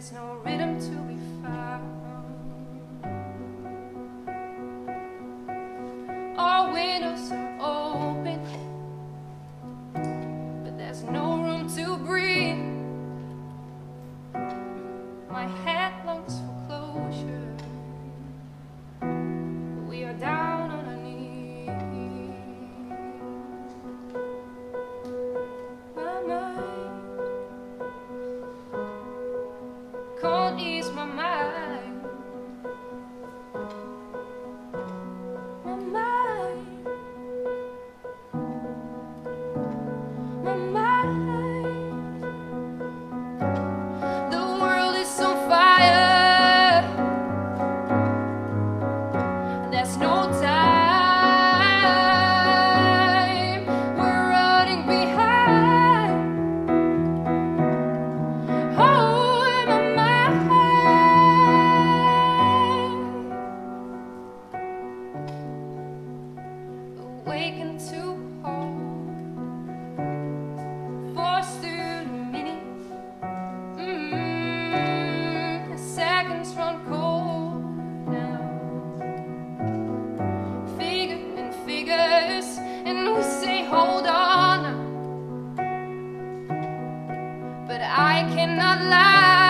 there's no rhythm to be found. All windows are open, but there's no room to breathe. My head longs for closure, but we are down on our knees. My mind can't ease my mind. My mind, my mind. The world is on fire. There's no time. We're running behind. Oh, in my mind. Awaken to hope. Forced through the minutes. The seconds run cold now. Figure and figures, and we say hold on. But I cannot lie.